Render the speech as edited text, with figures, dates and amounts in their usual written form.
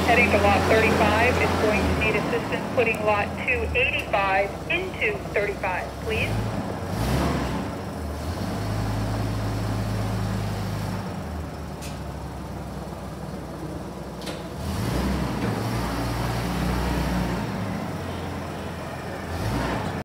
Heading to lot 35 is going to need assistance putting lot 285 into 35, please.